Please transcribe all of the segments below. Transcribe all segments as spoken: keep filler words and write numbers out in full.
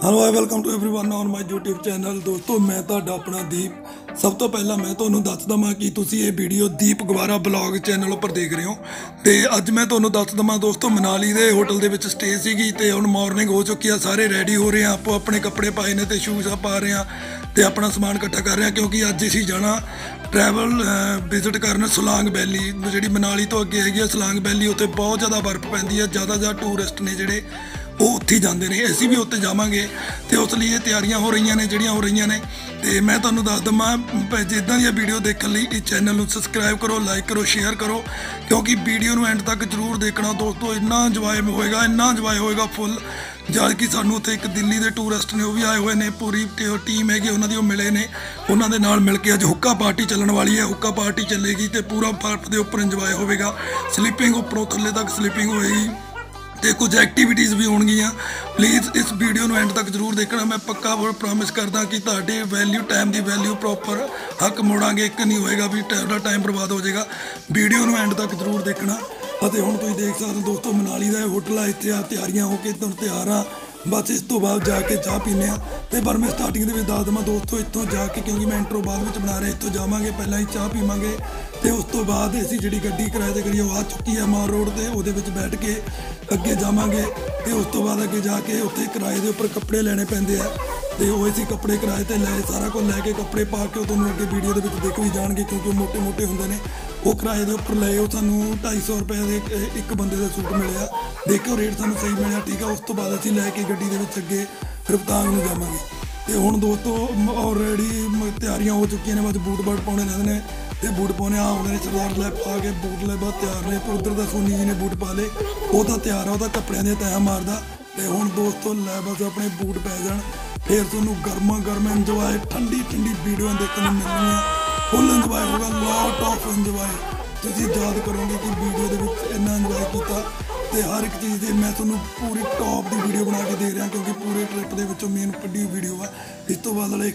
Hello I welcome to everyone on my YouTube channel. दोस्तों मैं तुहाडा अपना दीप। सब तो पहला मैं तुहानूं दस दवां कि तुसीं ये वीडियो दीप गवारा ब्लॉग चैनल पर देख रहे हो। तो अज मैं तुहानूं दस दवां दोस्तों मनाली के होटल दे विच स्टे सीगी ते हुण मॉर्निंग हो चुकी है। सारे रेडी हो रहे हैं, आपो अपने कपड़े पाए ने ते शूज़ आ पा रहे हैं ते अपना समान इकट्ठा कर रहे हैं क्योंकि अज असीं जाना ट्रैवल विजिट करन सोलांग वैली जी मनाली तो अगे हैगी। सोलांग वैली उत्थे बहुत ज़्यादा बर्फ पैंदी है, ज़्यादा ज़्यादा टूरिस्ट ने जिहड़े वो उत्थे जाते हैं, असीं भी उत्ते जावांगे तो उस लिए तैयारियां हो रही ने जिहड़ियां हो रही ने। तो मैं तुहानूं दस दवां जिद्दां दी वीडियो देखने लई इस चैनल नूं सबसक्राइब करो, लाइक करो, शेयर करो क्योंकि वीडियो नूं एंड तक जरूर देखना दोस्तों। इन्ना इंजॉय होएगा, इन्ना इंजॉय होएगा फुल। जद कि सानूं उत्थे एक दिल्ली के टूरिस्ट ने वो भी आए हुए ने, पूरी टीम हैगी उन्हां दी, मिले ने उन्हां दे नाल मिल के अज हुक्का पार्टी चलण वाली है। हुक्का पार्टी चलेगी तो पूरा बर्फ के उपर इंजॉय होएगा, स्लीपिंग उपरों थल्ले तक स्लीपिंग होएगी तो कुछ एक्टिविटीज़ भी होणगियां। प्लीज़ इस वीडियो नूं एंड तक जरूर देखना। मैं पक्का प्रॉमिस करदा कि तुहाडे वैल्यू टाइम की वैल्यू प्रॉपर हक मोड़ांगे, एक नहीं होएगा भी टाइम टाइम बर्बाद हो जाएगा। वीडियो नूं एंड तक जरूर देखना। ਅਤੇ ਹੁਣ ਤੁਸੀਂ देख सकते हो दोस्तों मनाली का होटल है, इत्थे आ तैयारियां हो के तुम तैयार हाँ। बस इस तो बाद जाके चाह पीने तो पर मैं स्टार्टिंग के दस देवां दोस्तों इतों जाके, क्योंकि मैं इंट्रो बाद में बना रहा, इतों जावांगे पहला ही चाह पीवांगे तो उस तो बाद असीं जिहड़ी गड्डी किराए ते करिए आ चुकी है माल रोड ते, उहदे विच बैठ के अगे जावांगे तो उस तो बाद अगे जाके उत्थे किराए के उपर कपड़े लैणे पैंदे आ तो वो असीं कपड़े किराए ते लै सारा कुछ लैके कपड़े पा के तुहानूं अगे वीडियो दे विच देख भी जाणगे क्योंकि मोटे मोटे हुंदे ने। वो किराए के उपर लए सानूं ढाई सौ रुपए के एक बंदे का सूट मिलिया, देखो रेट सानूं सही मिलिया ठीक है। उस तो बाद असीं लैके गड्डी दे विच अगे रोहतांग नूं जावांगे तो हुण दोस्तों ऑलरेडी तैयारियां हो चुकी ने, बस बूट बाट पाने रहंदे ने तो बूट पाने आ आउंदे ने। सरदार लै पा के बूट लै बहुत तैयार ने, पर उधर दा सोनी जी ने बूट पा ले, वो तो तैयार है, वो कपड़ियां दी तैयां मारदा तो हुण दोस्तों लै बस अपने बूट पै जाण, फिर तुहानूं गर्मा गर्म इंजॉय ठंडी ठंडी वीडियो देखने मिलणियां। फुल इंजॉय होगा, लॉट ऑफ इंजॉय। तुसीं याद करोगे कि वीडियो दे विच इन्ना इंजॉय कीता तो हर एक चीज़ की मैं तुहानूं पूरी टॉप की वीडियो बना के दे रहा क्योंकि पूरे ट्रिप के विचों मेन वड्डी वीडियो है। इस तो बाद वाले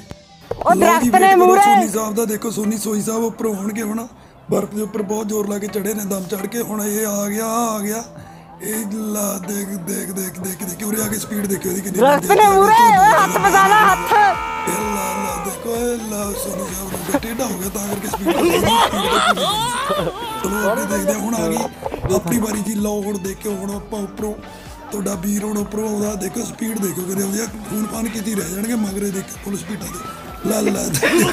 सोनी साहब का देखो, सोनी सोई साहब उपर होणगे हुण बर्फ के उपर बहुत जोर ला के चढ़े ने, दम चढ़ के हुण ये आ गया आ गया ये ला देख देख देख देख देख उरे आके स्पीड देखो दी कितनी हाथ बजाना हाथ ला ला देखो ला सोनी साहब टेढ़ा हो गया तां करके स्पीड चलो अगे देखते हैं। हुण आ गई अपनी बारी जी, लो हुण देखो हुण आपां उपरों तुहाडा वीर हुण उपरों आउंदा, देखो स्पीड देखो कितनी आउंदी है, खून फान कीती रह जाणगे मगरे देखो फुल स्पीडां ते ला ला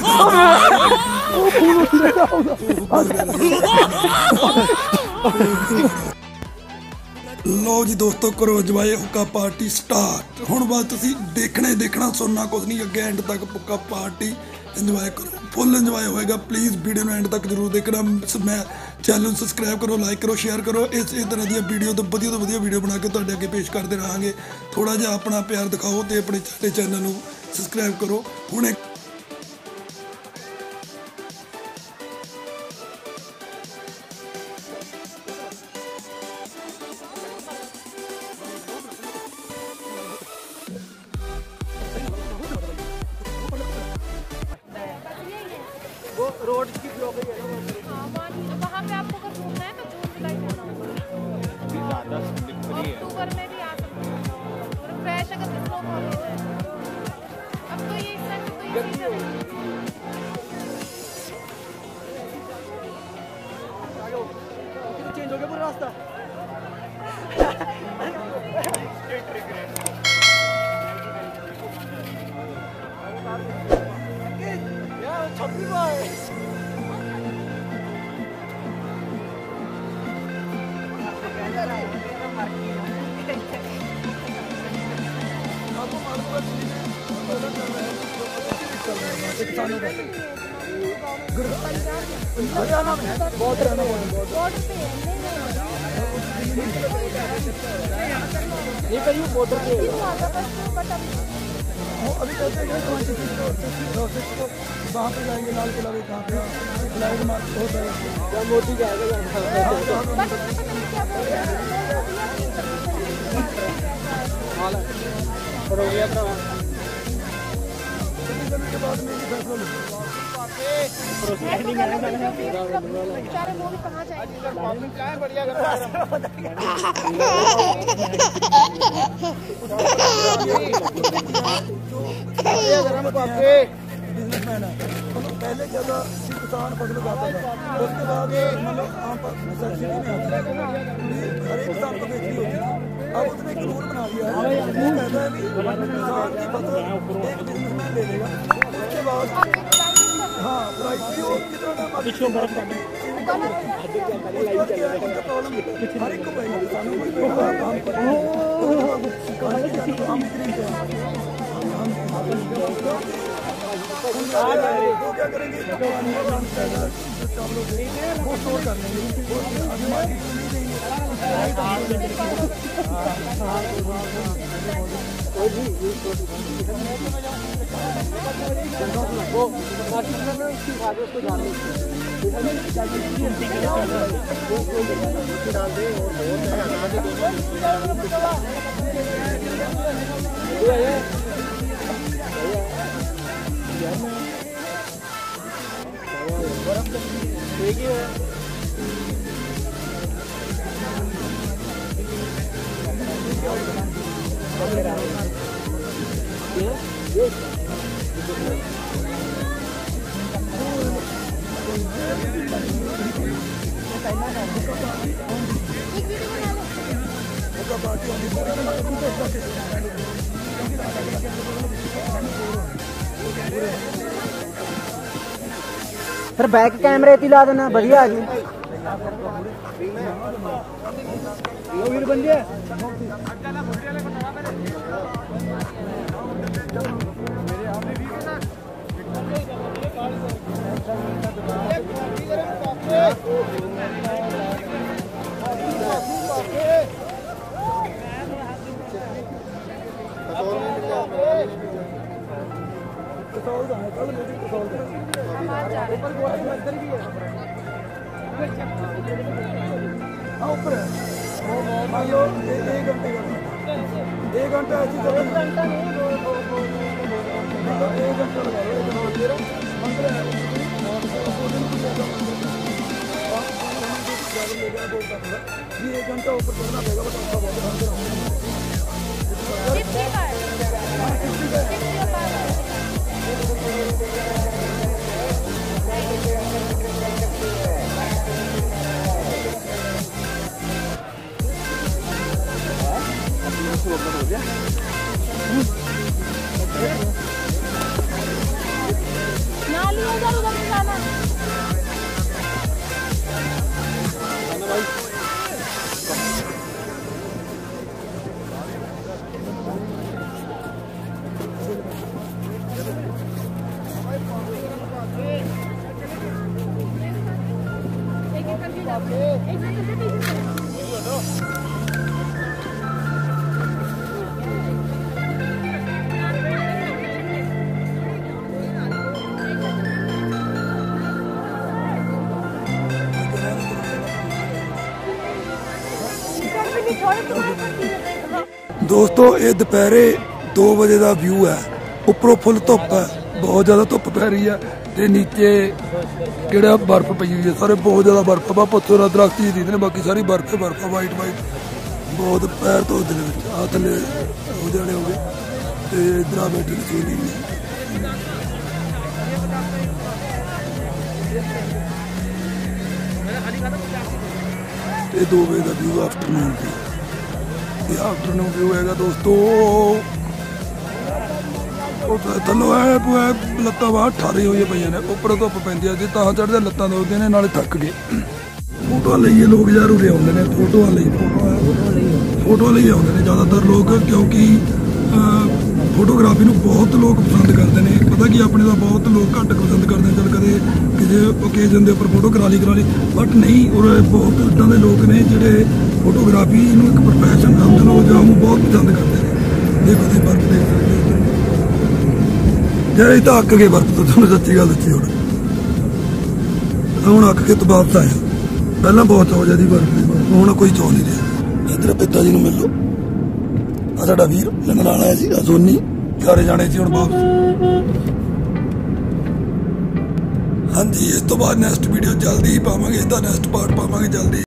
लो जी दोस्तों करो इंजॉय, हुक्का पार्टी स्टार्ट। हुण बाद तुसीं देखना ही देखना, सुनना कुछ नहीं, अगे एंड तक हुक्का पार्टी इंजॉय करो, फुल इंजॉय होएगा। प्लीज़ वीडियो में एंड तक जरूर देखना। मैं चैनल सबसक्राइब करो, लाइक करो, शेयर करो। इस इस तरह दी वीडियो तो वधिया तो वधिया वीडियो बना के तुहाडे अगे पेश करते रहांगे। थोड़ा जिहा अपना प्यार दिखाओ तो अपने चैनल नूं सबसक्राइब करो। हुण वो रोड की ब्लॉक है हाँ, वहाँ पे आपको अगर घूमना है तो जून जुलाई में ज़्यादा स्लिपरी है, अक्टूबर में भी आ सकते हैं और फ्रेश अगर स्नो फॉल हो जाए। अब तो ये इस टाइम तो ये चीज़ चेंज हो गया पूरा रास्ता। छब्बीस ये कहीं बॉर्डर पे अभी कहते हैं वहाँ पे जाएंगे लाल किला भी, कहाँ पे फ्लाइट मार्च होता है मोदी जाएगा हो गया था के बाद में फैसला बेचारे वो भी कहाँ जाएंगे। बिजनेसमैन है पहले ज्यादा किसान फसल उगाता था, उसके बाद मतलब आम सब्सिडी में आता है, हर एक किसान को बेचनी होती है। अब उसने एक रूल बना दिया है, वो कहता है कि किसान की फसल एक बिजनेसमैन ले लेगा, उसके बाद हाँ प्राइस भी वो कितना टाइम हर एक को पाएगा, किसानों को क्या करेंगे, वो स्टोर कर लेंगे, अभी मार्केट में नहीं देंगे। फिर बैक कैमरे ती ला देना, बढ़िया आ जी। मान लो एक घंटे का एक घंटा ऐसी एक घंटा लगा ये एक घंटा ऊपर चढ़ना पड़ेगा, बट आपका बहुत नाली उधर उधर नहीं जाना। एक एक करके जाओ, एक एक करके पीछे चलो। दोस्तों ये दोपहरे दो बजे का व्यू है, उपरों फुल धुप है, बहुत ज़्यादा धुप पै रही है, ते नीचे किहड़ा बर्फ पई हुई है, सारे बहुत ज़्यादा बर्फ है, पत्थर दरख्त ही दिखते हैं, बाकी सारी बर्फ है, बर्फ है वाइट वाइट, बहुत पैर तो दिन आ थले हो जाने हो गए, तो इधर आ बैठे चोली में दो बजे का व्यू आफ्टरनून की आफ्टरनून व्यू है दोस्तों। थलो है लत्तां बाहर ठारी हुई पे ने, उपर धुप पैंदी है जी, तां चढ़दे लत्तां दुखदियां ने, नाले थक गए। फोटो लईए लोग यार उरे आउंदे ने, फोटो लई फोटो लई आउंदे ने ज़्यादातर लोग, क्योंकि फोटोग्राफी नूं बहुत लोग पसंद करते हैं। पता कि अपने तो बहुत लोग घट पसंद करते हैं, चल कदे किसी ओकेजन के उपर फोटो करा ली करा ली, बट नहीं, और बहुत इदां दे लोग ने जिहड़े फोटोग्राफी नूं एक प्रोफैशन समझ लो जां ओह बहुत पसंद करते हैं। देखो तुसीं बर्फ देख सकते हो, यार तो अक गए बर्फ तो, तुहानूं सच्ची गल दस्सी हुण हुण अक के तो वापस आया, पहला बहुत चौ जाती बर्फ हुण कोई चौ नहीं रहा। इधर पिता जी नूं मिल लो, आ साडा वीर लंघण आया सी, सोनी सारे जाने सी हुण वापस। हाँ जी, इस तो बाद नैक्सट वीडियो जल्दी ही पावांगे, इसका नैक्सट पार्ट पावांगे जल्दी।